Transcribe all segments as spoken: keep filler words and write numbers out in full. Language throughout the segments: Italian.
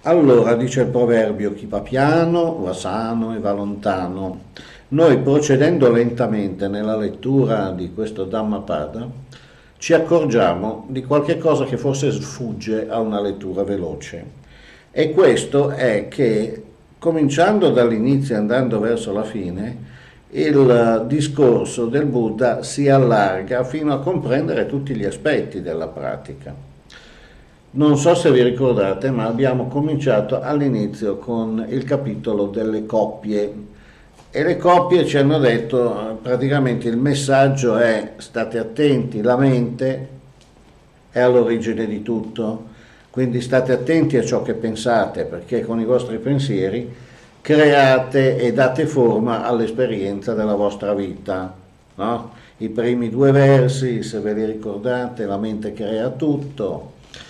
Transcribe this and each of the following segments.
Allora, dice il proverbio, chi va piano va sano e va lontano. Noi procedendo lentamente nella lettura di questo Dhammapada ci accorgiamo di qualche cosa che forse sfugge a una lettura veloce. E questo è che, cominciando dall'inizio e andando verso la fine, il discorso del Buddha si allarga fino a comprendere tutti gli aspetti della pratica. Non so se vi ricordate, ma abbiamo cominciato all'inizio con il capitolo delle coppie e le coppie ci hanno detto praticamente il messaggio è state attenti, la mente è all'origine di tutto, quindi state attenti a ciò che pensate perché con i vostri pensieri create e date forma all'esperienza della vostra vita, no? I primi due versi, se ve li ricordate, la mente crea tutto.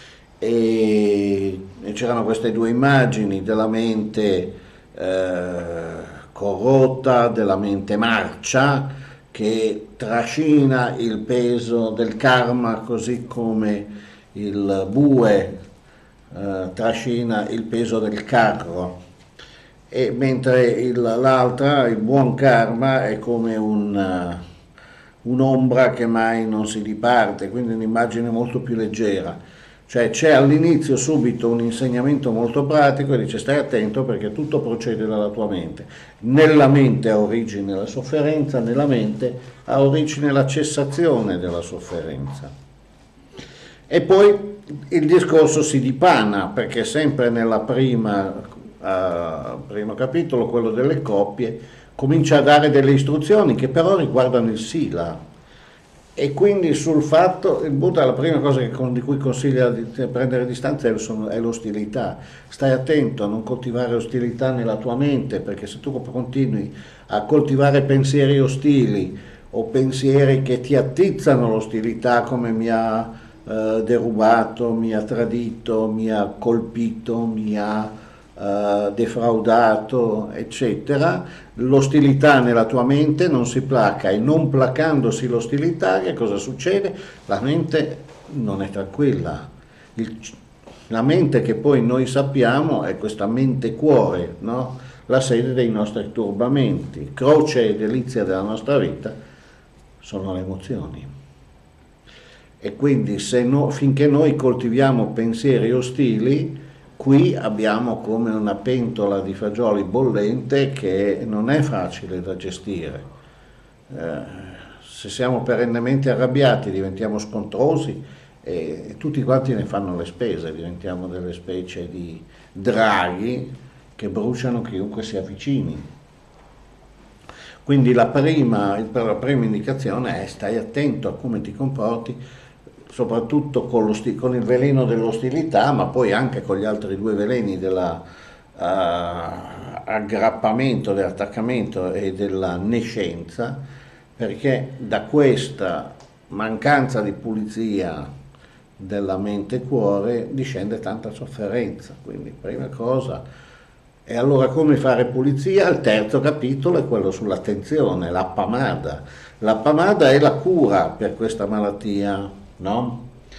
E c'erano queste due immagini della mente eh, corrotta, della mente marcia che trascina il peso del karma così come il bue eh, trascina il peso del carro, e mentre il, l'altra, il buon karma, è come un, un'ombra che mai non si diparte, quindi un'immagine molto più leggera. Cioè c'è all'inizio subito un insegnamento molto pratico e dice stai attento perché tutto procede dalla tua mente. Nella mente ha origine la sofferenza, nella mente ha origine la cessazione della sofferenza. E poi il discorso si dipana perché sempre nella prima, uh, primo capitolo, quello delle coppie, comincia a dare delle istruzioni che però riguardano il sila. E quindi sul fatto, il Buddha la prima cosa che, di cui consiglia di prendere distanza è l'ostilità. Stai attento a non coltivare ostilità nella tua mente, perché se tu continui a coltivare pensieri ostili o pensieri che ti attizzano l'ostilità, come mi ha eh, derubato, mi ha tradito, mi ha colpito, mi ha Uh, defraudato, eccetera, l'ostilità nella tua mente non si placa e non placandosi l'ostilità, che cosa succede? La mente non è tranquilla. Il, la mente che poi noi sappiamo è questa mente-cuore, no? La sede dei nostri turbamenti, croce e delizia della nostra vita sono le emozioni. E quindi se no, finché noi coltiviamo pensieri ostili, qui abbiamo come una pentola di fagioli bollente che non è facile da gestire. Eh, se siamo perennemente arrabbiati diventiamo scontrosi e tutti quanti ne fanno le spese, diventiamo delle specie di draghi che bruciano chiunque si avvicini. Quindi la prima, la prima indicazione è stai attento a come ti comporti, soprattutto con, con il veleno dell'ostilità, ma poi anche con gli altri due veleni dell'aggrappamento, uh, dell'attaccamento e della nescenza, perché da questa mancanza di pulizia della mente-cuore discende tanta sofferenza. Quindi prima cosa, e allora come fare pulizia? Il terzo capitolo è quello sull'attenzione, l'appamada. L'appamada è la cura per questa malattia, no?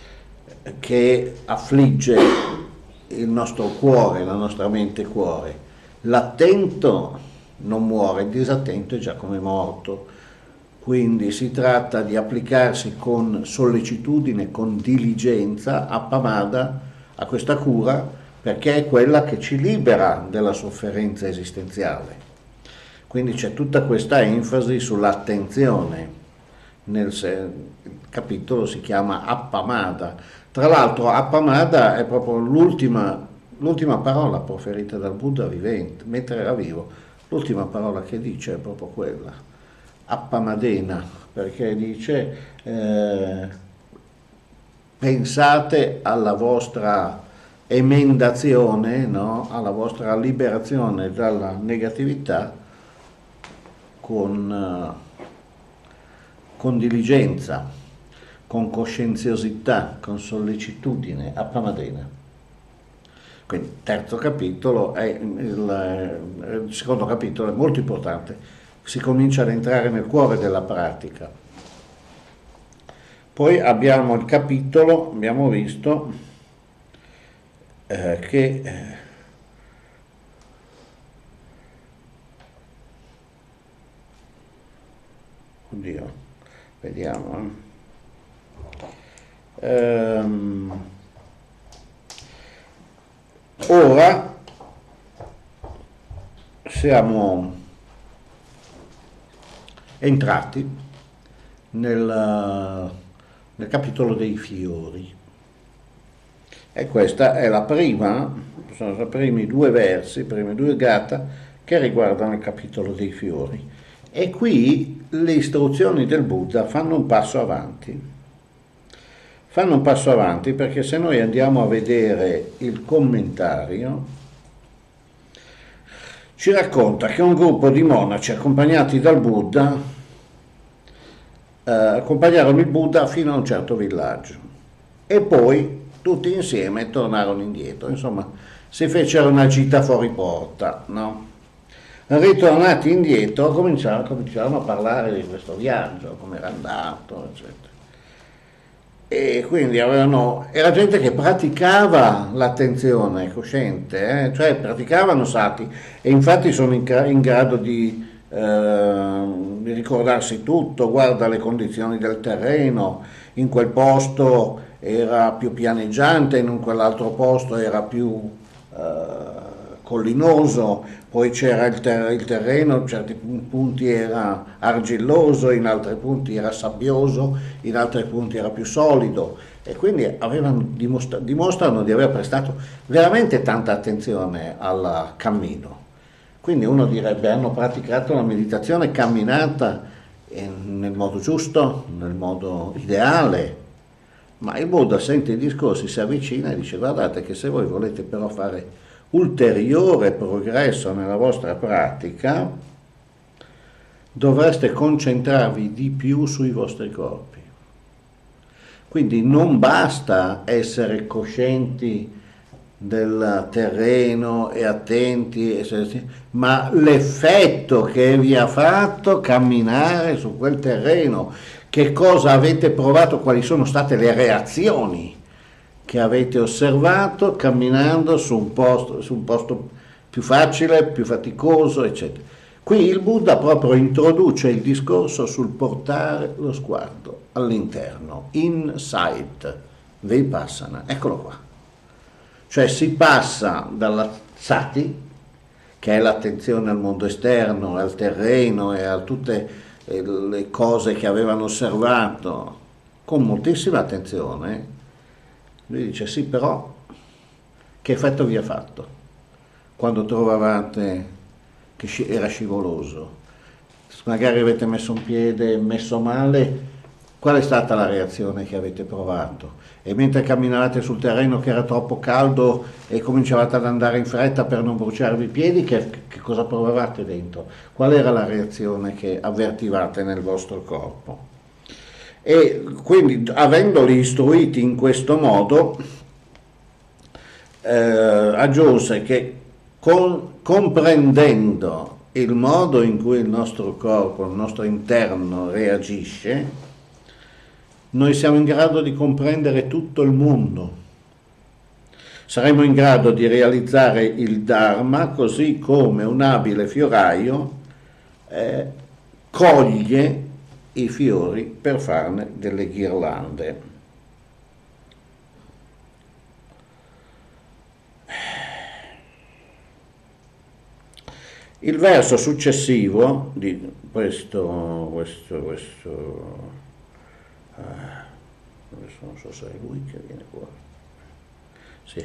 Che affligge il nostro cuore, la nostra mente-cuore. L'attento non muore, il disattento è già come morto. Quindi si tratta di applicarsi con sollecitudine, con diligenza, appamada, a questa cura, perché è quella che ci libera dalla sofferenza esistenziale. Quindi c'è tutta questa enfasi sull'attenzione. Nel capitolo si chiama Appamada. Tra l'altro Appamada è proprio l'ultima, l'ultima parola proferita dal Buddha vivente, mentre era vivo. L'ultima parola che dice è proprio quella, Appamadena, perché dice eh, pensate alla vostra emendazione, no? Alla vostra liberazione dalla negatività con... Uh, con diligenza, con coscienziosità, con sollecitudine, appamadena. Quindi terzo capitolo è il, il secondo capitolo è molto importante, si comincia ad entrare nel cuore della pratica. Poi abbiamo il capitolo, abbiamo visto eh, che eh, vediamo. eh. Ehm, ora siamo entrati nel, nel capitolo dei fiori, e questa è la prima, sono i primi due versi, i primi due gata che riguardano il capitolo dei fiori, e qui le istruzioni del Buddha fanno un passo avanti, fanno un passo avanti perché se noi andiamo a vedere il commentario ci racconta che un gruppo di monaci accompagnati dal Buddha eh, accompagnarono il Buddha fino a un certo villaggio e poi tutti insieme tornarono indietro, insomma si fecero una gita fuori porta, no? Ritornati indietro cominciarono, cominciarono a parlare di questo viaggio, come era andato, eccetera. E quindi avevano, era gente che praticava l'attenzione cosciente, eh? Cioè praticavano sati, e infatti sono in, in grado di, eh, di ricordarsi tutto. Guarda le condizioni del terreno, in quel posto era più pianeggiante, in quell'altro posto era più eh, collinoso, poi c'era il, ter- il terreno, in certi punti era argilloso, in altri punti era sabbioso, in altri punti era più solido, e quindi avevano dimostra- dimostrano di aver prestato veramente tanta attenzione al cammino. Quindi uno direbbe hanno praticato la meditazione camminata nel modo giusto, nel modo ideale, ma il Buddha sente i discorsi, si avvicina e dice: guardate che se voi volete però fare ulteriore progresso nella vostra pratica, dovreste concentrarvi di più sui vostri corpi. Quindi non basta essere coscienti del terreno e attenti, ma l'effetto che vi ha fatto camminare su quel terreno, che cosa avete provato, quali sono state le reazioni che avete osservato camminando su un posto, su un posto più facile, più faticoso, eccetera. Qui il Buddha proprio introduce il discorso sul portare lo sguardo all'interno, inside, vipassana, eccolo qua. Cioè si passa dalla sati, che è l'attenzione al mondo esterno, al terreno e a tutte le cose che avevano osservato con moltissima attenzione. Lui dice: sì, però che effetto vi ha fatto quando trovavate che era scivoloso? Magari avete messo un piede messo male, qual è stata la reazione che avete provato? E mentre camminavate sul terreno che era troppo caldo e cominciavate ad andare in fretta per non bruciarvi i piedi, che, che cosa provavate dentro? Qual era la reazione che avvertivate nel vostro corpo? E quindi, avendoli istruiti in questo modo, eh, aggiunse che con, comprendendo il modo in cui il nostro corpo, il nostro interno reagisce, noi siamo in grado di comprendere tutto il mondo. Saremo in grado di realizzare il Dharma così come un abile fioraio eh, coglie i fiori per farne delle ghirlande. Il verso successivo di questo, questo, questo adesso non so se è lui che viene qua, sì,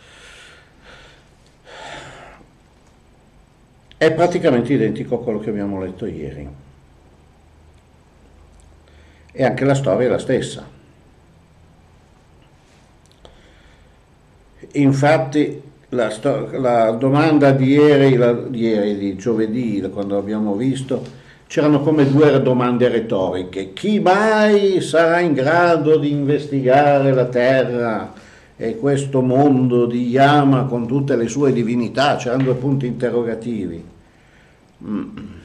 è praticamente identico a quello che abbiamo letto ieri. E anche la storia è la stessa. Infatti la, sto- la domanda di ieri, la, di ieri, di giovedì, quando abbiamo visto, c'erano come due domande retoriche. Chi mai sarà in grado di investigare la terra e questo mondo di Yama con tutte le sue divinità? C'erano due punti interrogativi. Mm.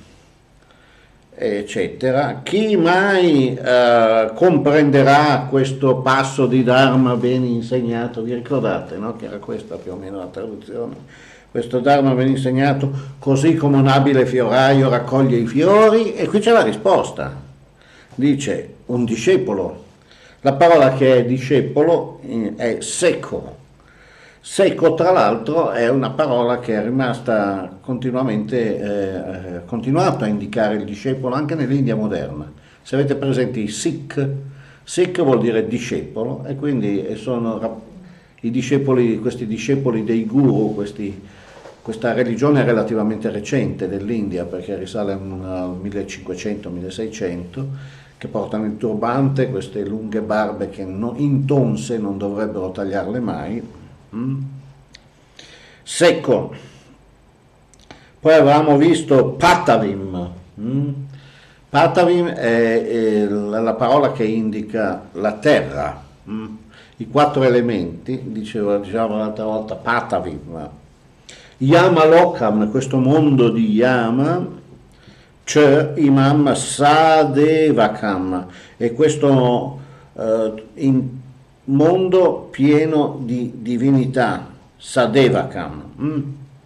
Eccetera. Chi mai eh, comprenderà questo passo di Dharma ben insegnato? Vi ricordate, no? Che era questa più o meno la traduzione. Questo Dharma ben insegnato, così come un abile fioraio raccoglie i fiori, e qui c'è la risposta. Dice: un discepolo. La parola che è discepolo è secco. Secco, tra l'altro, è una parola che è rimasta continuamente, eh, continuato a indicare il discepolo anche nell'India moderna. Se avete presente i Sikh, Sikh vuol dire discepolo, e quindi sono i discepoli, questi discepoli dei guru, questi, questa religione è relativamente recente dell'India, perché risale al millecinquecento milleseicento, che portano il turbante, queste lunghe barbe che non, intonse non dovrebbero tagliarle mai. Mm. Secco. Poi avevamo visto Patavim. Mm. Patavim è, è la parola che indica la terra. Mm. I quattro elementi, diceva, dicevamo l'altra volta, Patavim. Yama Lokam, questo mondo di Yama, c'è Imam Sadevakam, e questo eh, in mondo pieno di divinità, Sadevakam. Mm.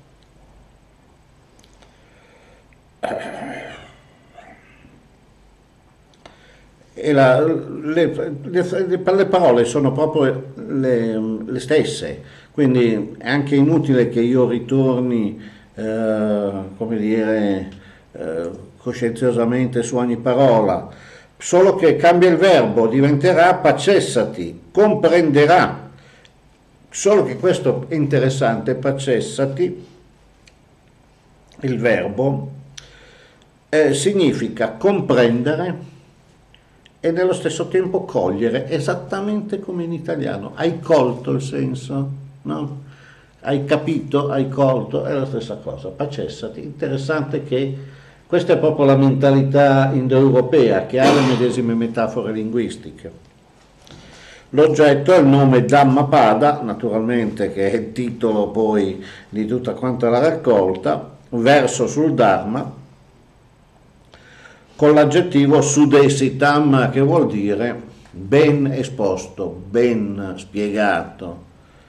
E la, le, le, le parole sono proprio le, le stesse, quindi è anche inutile che io ritorni, eh, come dire, eh, coscienziosamente su ogni parola, solo che cambia il verbo, diventerà pacessati, comprenderà. Solo che questo è interessante, pacessati, il verbo, eh, significa comprendere e nello stesso tempo cogliere, esattamente come in italiano. Hai colto il senso? No? Hai capito, hai colto, è la stessa cosa. Pacessati. Interessante che questa è proprio la mentalità indoeuropea, che ha le medesime metafore linguistiche. L'oggetto è il nome Dhammapada, naturalmente, che è il titolo poi di tutta quanta la raccolta, verso sul Dharma, con l'aggettivo Sudesitam, che vuol dire ben esposto, ben spiegato.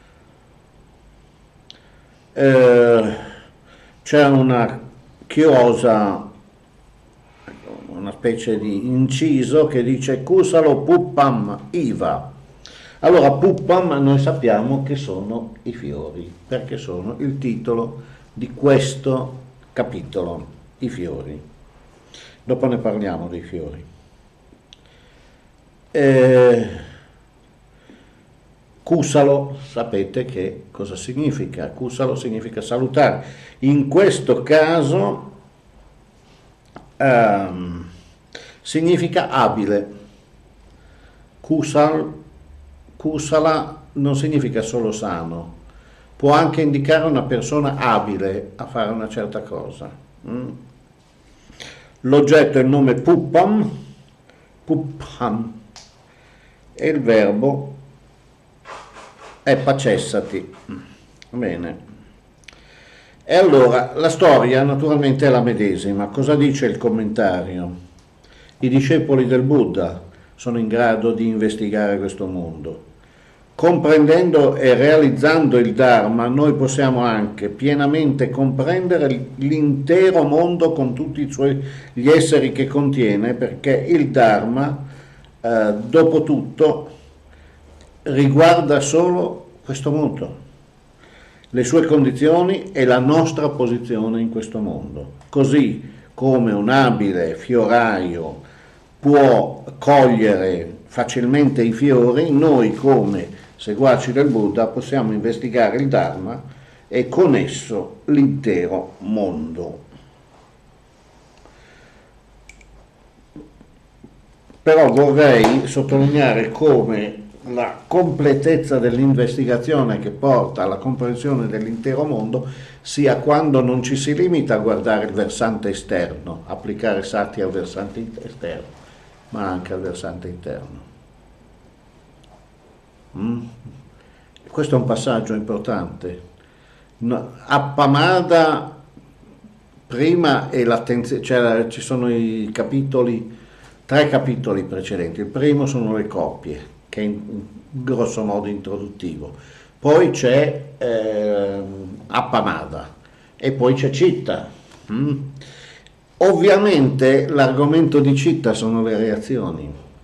Eh, c'è una chiosa, una specie di inciso che dice Kusalo Puppam Iva. Allora Puppam noi sappiamo che sono i fiori, perché sono il titolo di questo capitolo, i fiori. Dopo ne parliamo dei fiori. Eh, Kusalo, sapete che cosa significa? Kusalo significa salutare. In questo caso ehm, significa abile. Kusal, Kusala non significa solo sano, può anche indicare una persona abile a fare una certa cosa. Mm? L'oggetto è il nome Puppam, Puppam, e il verbo è pacessati. Bene. E allora la storia naturalmente è la medesima. Cosa dice il commentario? I discepoli del Buddha sono in grado di investigare questo mondo. Comprendendo e realizzando il Dharma, noi possiamo anche pienamente comprendere l'intero mondo con tutti i suoi, gli esseri che contiene, perché il Dharma, eh, dopo tutto, riguarda solo questo mondo, le sue condizioni e la nostra posizione in questo mondo. Così come un abile fioraio può cogliere facilmente i fiori, noi come seguaci del Buddha possiamo investigare il Dharma e con esso l'intero mondo. Però vorrei sottolineare come la completezza dell'investigazione che porta alla comprensione dell'intero mondo sia quando non ci si limita a guardare il versante esterno, applicare sati al versante esterno, ma anche al versante interno. Mm? Questo è un passaggio importante. No, Appamada prima è l'attenzione, cioè ci sono i capitoli, tre capitoli precedenti. Il primo sono le coppie, che è in, in grosso modo introduttivo. Poi c'è eh, Appamada e poi c'è Citta. Mm? Ovviamente l'argomento di Citta sono le reazioni.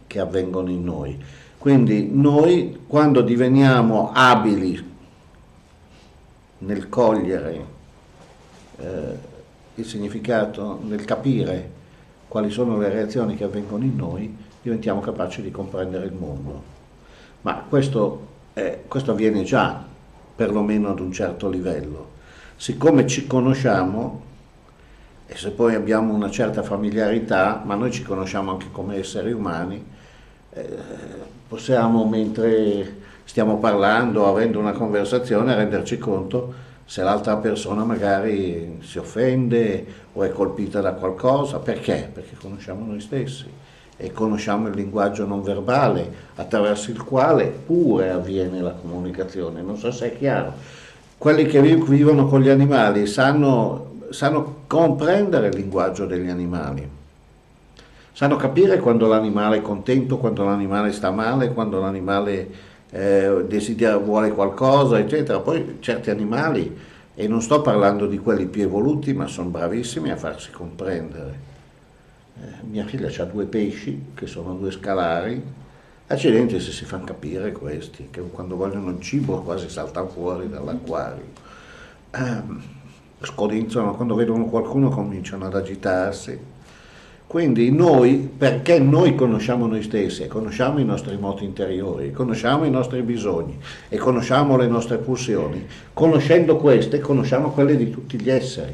che avvengono in noi. Quindi noi, quando diveniamo abili nel cogliere eh, il significato, nel capire quali sono le reazioni che avvengono in noi, diventiamo capaci di comprendere il mondo. Ma questo, eh, questo avviene già, perlomeno ad un certo livello. Siccome ci conosciamo, e se poi abbiamo una certa familiarità, ma noi ci conosciamo anche come esseri umani, eh, possiamo, mentre stiamo parlando, avendo una conversazione, renderci conto se l'altra persona magari si offende o è colpita da qualcosa. Perché? Perché conosciamo noi stessi e conosciamo il linguaggio non verbale attraverso il quale pure avviene la comunicazione. Non so se è chiaro. Quelli che vivono con gli animali sanno, sanno comprendere il linguaggio degli animali, sanno capire quando l'animale è contento, quando l'animale sta male, quando l'animale eh, desidera, vuole qualcosa, eccetera. Poi certi animali, e non sto parlando di quelli più evoluti, ma sono bravissimi a farsi comprendere. Eh, mia figlia ha due pesci, che sono due scalari. Accidenti se si fanno capire questi, che quando vogliono il cibo quasi saltano fuori dall'acquario. Eh, scodinzolano, quando vedono qualcuno cominciano ad agitarsi. Quindi noi, perché noi conosciamo noi stessi e conosciamo i nostri moti interiori, conosciamo i nostri bisogni e conosciamo le nostre pulsioni, conoscendo queste conosciamo quelle di tutti gli esseri.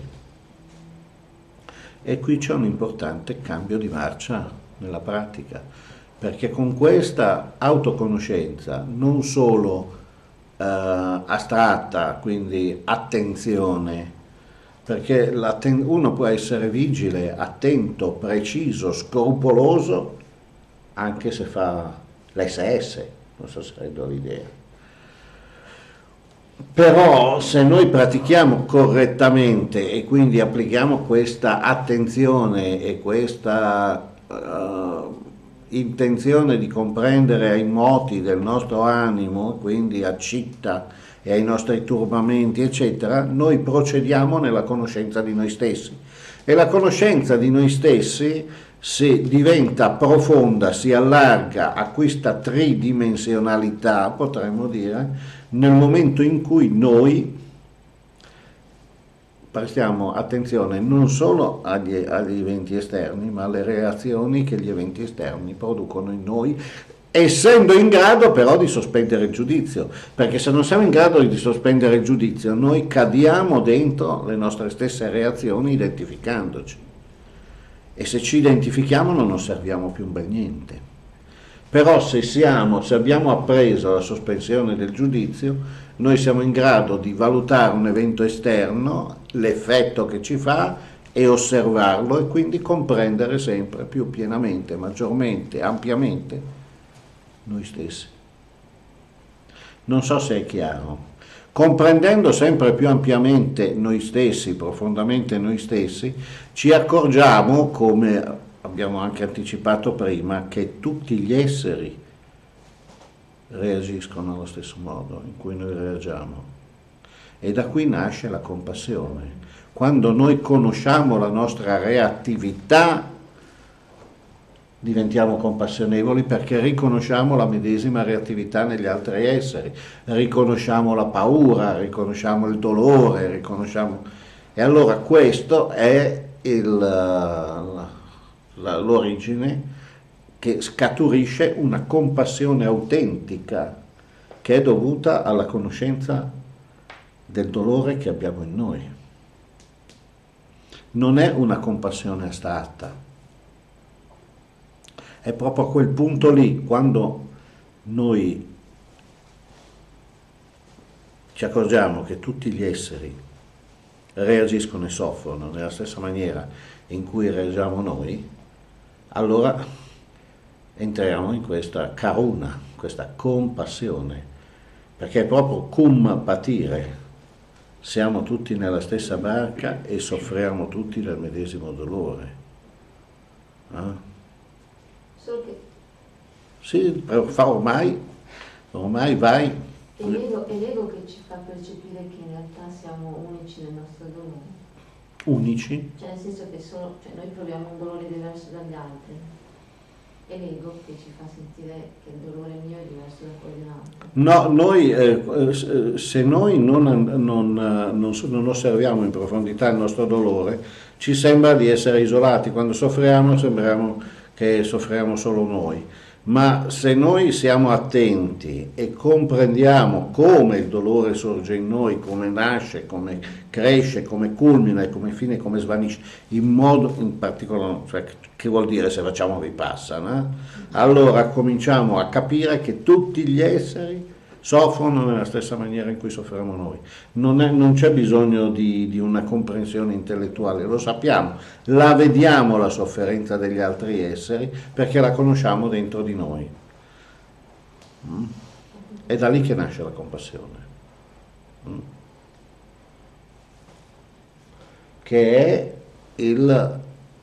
E qui c'è un importante cambio di marcia nella pratica, perché con questa autoconoscenza non solo eh, astratta, quindi attenzione, perché uno può essere vigile, attento, preciso, scrupoloso, anche se fa l'esse esse, non so se rendo l'idea. Però se noi pratichiamo correttamente e quindi applichiamo questa attenzione e questa uh, intenzione di comprendere ai moti del nostro animo, quindi a citta e ai nostri turbamenti, eccetera, noi procediamo nella conoscenza di noi stessi. E la conoscenza di noi stessi, se diventa profonda, si allarga, acquista tridimensionalità, potremmo dire, nel momento in cui noi prestiamo attenzione non solo agli, agli eventi esterni, ma alle reazioni che gli eventi esterni producono in noi, essendo in grado però di sospendere il giudizio, perché se non siamo in grado di sospendere il giudizio noi cadiamo dentro le nostre stesse reazioni identificandoci, e se ci identifichiamo non osserviamo più un bel niente. Però se, siamo, se abbiamo appreso la sospensione del giudizio, noi siamo in grado di valutare un evento esterno, l'effetto che ci fa, e osservarlo, e quindi comprendere sempre più pienamente, maggiormente, ampiamente noi stessi. Non so se è chiaro. Comprendendo sempre più ampiamente noi stessi, profondamente noi stessi, ci accorgiamo, come abbiamo anche anticipato prima, che tutti gli esseri reagiscono allo stesso modo in cui noi reagiamo. E da qui nasce la compassione. Quando noi conosciamo la nostra reattività, diventiamo compassionevoli, perché riconosciamo la medesima reattività negli altri esseri, riconosciamo la paura, riconosciamo il dolore, riconosciamo... E allora questo è l'origine che scaturisce una compassione autentica che è dovuta alla conoscenza del dolore che abbiamo in noi. Non è una compassione astratta. È proprio a quel punto lì, quando noi ci accorgiamo che tutti gli esseri reagiscono e soffrono nella stessa maniera in cui reagiamo noi, allora entriamo in questa karuna, questa compassione, perché è proprio cum patire, siamo tutti nella stessa barca e soffriamo tutti del medesimo dolore. Eh? Solo che sì, fa ormai, ormai vai. è l'ego, è l'ego che ci fa percepire che in realtà siamo unici nel nostro dolore. Unici? Cioè nel senso che solo, cioè noi proviamo un dolore diverso dagli altri. è l'ego che ci fa sentire che il dolore mio è diverso da quello dell'altro. No, noi, eh, se noi non, non, non, non osserviamo in profondità il nostro dolore, ci sembra di essere isolati. Quando soffriamo sembriamo che soffriamo solo noi. Ma se noi siamo attenti e comprendiamo come il dolore sorge in noi, come nasce, come cresce, come culmina e come fine, come svanisce, in modo in particolare, cioè, che vuol dire se facciamo vipassana, eh? Allora cominciamo a capire che tutti gli esseri soffrono nella stessa maniera in cui soffriamo noi. Non, è, non c'è bisogno di, di una comprensione intellettuale, lo sappiamo, la vediamo la sofferenza degli altri esseri perché la conosciamo dentro di noi. Mm? È da lì che nasce la compassione. Mm? Che è il,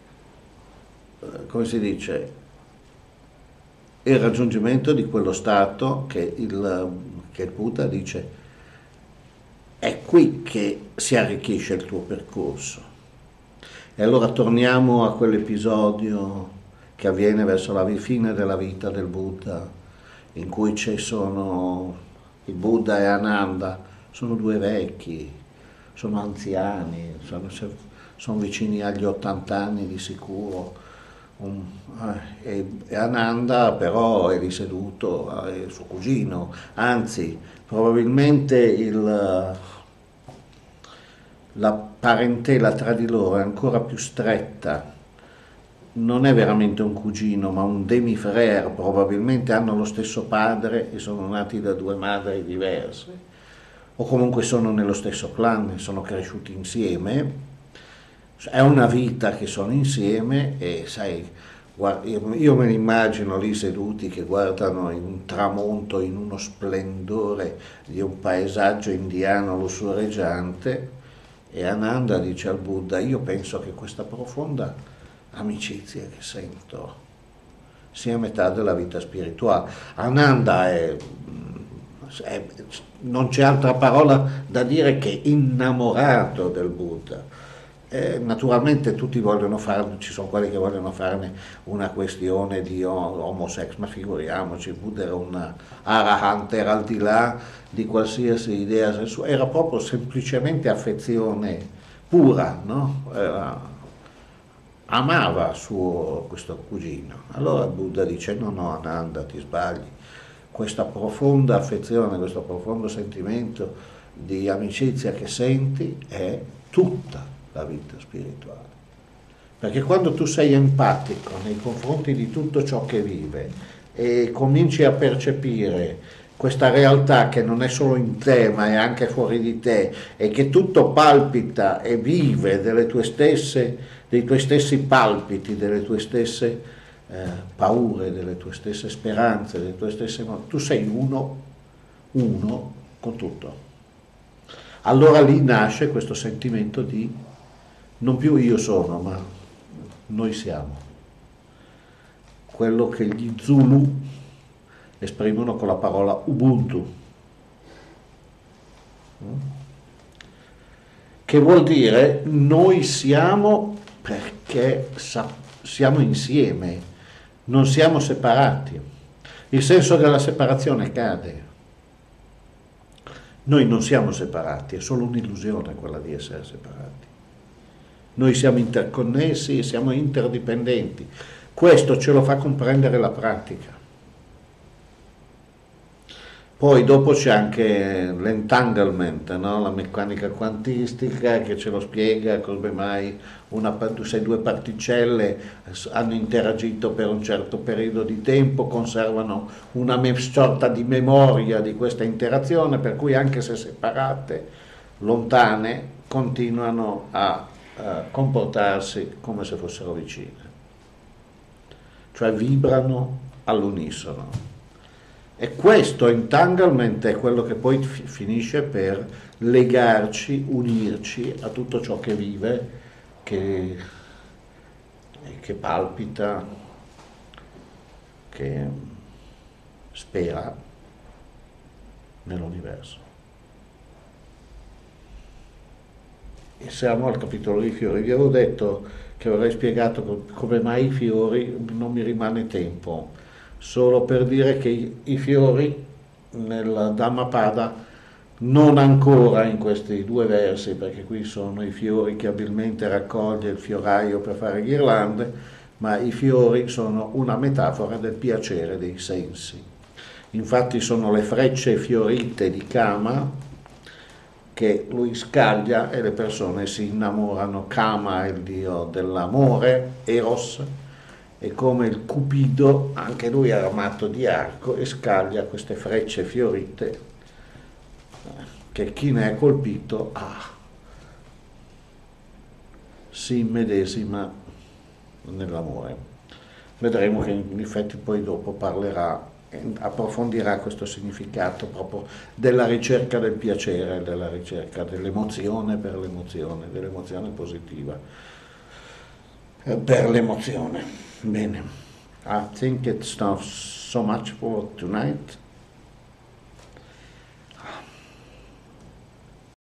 come si dice, il raggiungimento di quello stato che il, che il Buddha dice è qui che si arricchisce il tuo percorso. E allora torniamo a quell'episodio che avviene verso la fine della vita del Buddha, in cui ci sono il Buddha e Ananda, sono due vecchi, sono anziani, sono, sono vicini agli ottanta anni di sicuro. Um, eh, e Ananda però è lì seduto, è il suo cugino, anzi probabilmente il, la parentela tra di loro è ancora più stretta, non è veramente un cugino ma un demi-frère, probabilmente hanno lo stesso padre e sono nati da due madri diverse, o comunque sono nello stesso clan, sono cresciuti insieme. È una vita che sono insieme e sai, io me li immagino lì seduti che guardano in un tramonto, in uno splendore di un paesaggio indiano lussureggiante e Ananda dice al Buddha: io penso che questa profonda amicizia che sento sia metà della vita spirituale. Ananda è, è non c'è altra parola da dire che innamorato del Buddha. Eh, naturalmente tutti vogliono farne, ci sono quelli che vogliono farne una questione di homosex, ma figuriamoci, il Buddha era un arahant, era al di là di qualsiasi idea sessuale, era proprio semplicemente affezione pura, no? Era, amava suo, questo cugino. Allora il Buddha dice: no, no, Ananda, ti sbagli, questa profonda affezione, questo profondo sentimento di amicizia che senti è tutta la vita spirituale, perché quando tu sei empatico nei confronti di tutto ciò che vive e cominci a percepire questa realtà che non è solo in te ma è anche fuori di te e che tutto palpita e vive delle tue stesse, dei tuoi stessi palpiti, delle tue stesse eh, paure, delle tue stesse speranze, delle tue stesse, tu sei uno, uno con tutto. Allora lì nasce questo sentimento di non più io sono, ma noi siamo. Quello che gli Zulu esprimono con la parola Ubuntu, che vuol dire noi siamo perché siamo insieme, non siamo separati. Il senso della separazione cade. Noi non siamo separati, è solo un'illusione quella di essere separati. Noi siamo interconnessi e siamo interdipendenti. Questo ce lo fa comprendere la pratica. Poi dopo c'è anche l'entanglement, no? La meccanica quantistica che ce lo spiega come mai una, se due particelle hanno interagito per un certo periodo di tempo, conservano una sorta di memoria di questa interazione, per cui anche se separate, lontane, continuano a Uh, comportarsi come se fossero vicine, cioè vibrano all'unisono. E questo entanglement è quello che poi fi- finisce per legarci, unirci a tutto ciò che vive, che, che palpita, che spera nell'universo. E siamo al capitolo dei fiori. Vi avevo detto che avrei spiegato co- come mai i fiori, non mi rimane tempo, solo per dire che i, i fiori nella Dhammapada, non ancora in questi due versi, perché qui sono i fiori che abilmente raccoglie il fioraio per fare ghirlande, ma i fiori sono una metafora del piacere dei sensi. Infatti sono le frecce fiorite di Kama che lui scaglia e le persone si innamorano. Kama è il dio dell'amore, Eros, e come il Cupido, anche lui è armato di arco e scaglia queste frecce fiorite che chi ne è colpito ah, si immedesima nell'amore. Vedremo che in effetti poi dopo parlerà, approfondirà questo significato proprio della ricerca del piacere, della ricerca dell'emozione per l'emozione, dell'emozione positiva per l'emozione. Bene, I think it's not so much for tonight.